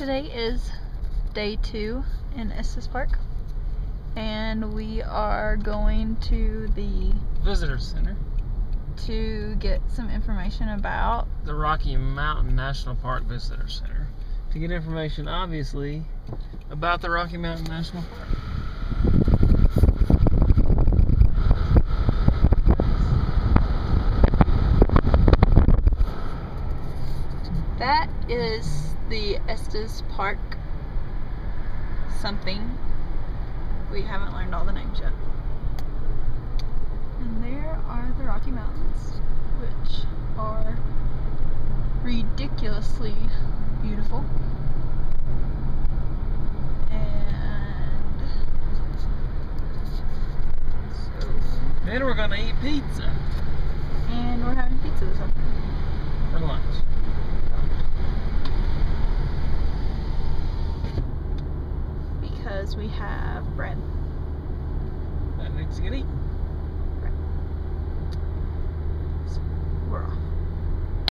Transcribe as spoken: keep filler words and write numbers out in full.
today is day two in Estes Park, and we are going to the Visitor Center to get some information about the Rocky Mountain National Park Visitor Center to get information, obviously, about the Rocky Mountain National Park. That is the Estes Park something. We haven't learned all the names yet. And there are the Rocky Mountains, which are ridiculously beautiful. And so Then we're gonna eat pizza and we're having pizza this afternoon for lunch. because we have bread. That needs to get eaten. So we're off.